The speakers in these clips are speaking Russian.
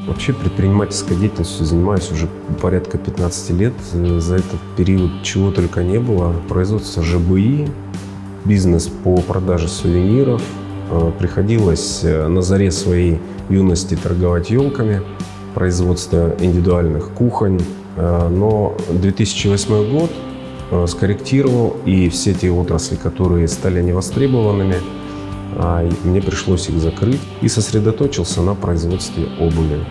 Вообще предпринимательской деятельностью занимаюсь уже порядка 15 лет. За этот период чего только не было. Производство ЖБИ, бизнес по продаже сувениров. Приходилось на заре своей юности торговать елками, производство индивидуальных кухонь. Но 2008 год скорректировал, и все те отрасли, которые стали невостребованными, мне пришлось их закрыть, и сосредоточился на производстве обуви.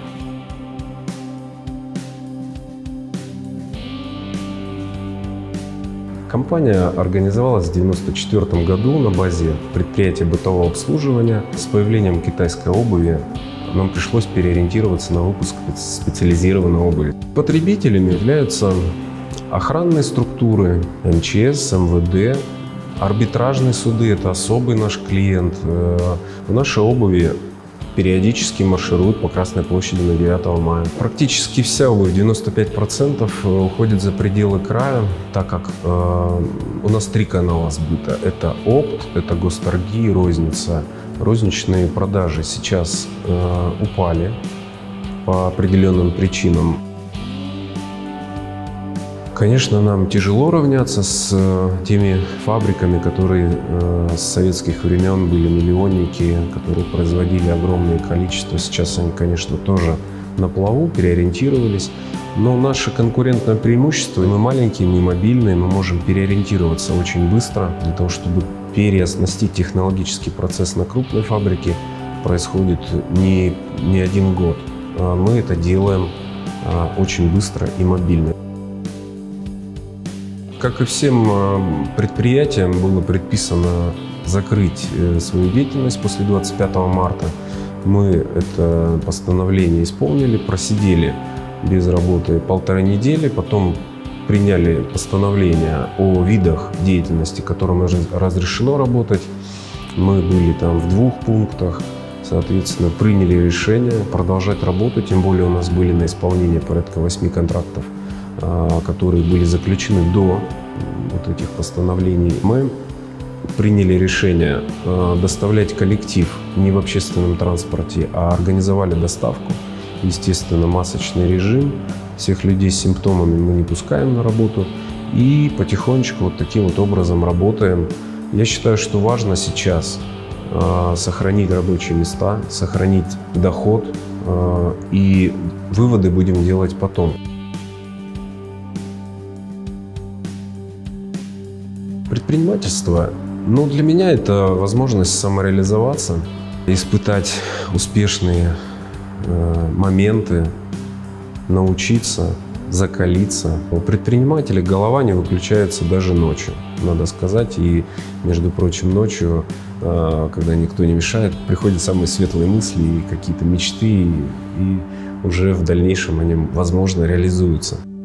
Компания организовалась в 1994 году на базе предприятия бытового обслуживания. С появлением китайской обуви нам пришлось переориентироваться на выпуск специализированной обуви. Потребителями являются охранные структуры, МЧС, МВД, арбитражные суды – это особый наш клиент. В нашей обуви периодически маршируют по Красной площади на 9 мая. Практически вся обувь, 95%, уходит за пределы края, так как у нас 3 канала сбыта. Это опт, это госторги и розница. Розничные продажи сейчас упали по определенным причинам. Конечно, нам тяжело равняться с теми фабриками, которые с советских времен были миллионники, которые производили огромное количество. Сейчас они, конечно, тоже на плаву, переориентировались. Но наше конкурентное преимущество, мы маленькие, не мобильные, мы можем переориентироваться очень быстро. Для того, чтобы переоснастить технологический процесс на крупной фабрике, происходит не 1 год. Мы это делаем очень быстро и мобильно. Как и всем предприятиям, было предписано закрыть свою деятельность после 25 марта. Мы это постановление исполнили, просидели без работы 1,5 недели, потом приняли постановление о видах деятельности, которым разрешено работать. Мы были там в 2 пунктах, соответственно, приняли решение продолжать работу, тем более у нас были на исполнение порядка 8 контрактов, которые были заключены до вот этих постановлений. Мы приняли решение доставлять коллектив не в общественном транспорте, а организовали доставку. Естественно, масочный режим. Всех людей с симптомами мы не пускаем на работу. И потихонечку вот таким вот образом работаем. Я считаю, что важно сейчас сохранить рабочие места, сохранить доход. И выводы будем делать потом. Предпринимательство, для меня это возможность самореализоваться, испытать успешные моменты, научиться, закалиться. У предпринимателей голова не выключается даже ночью, надо сказать. И, между прочим, ночью, когда никто не мешает, приходят самые светлые мысли и какие-то мечты, и уже в дальнейшем они, возможно, реализуются.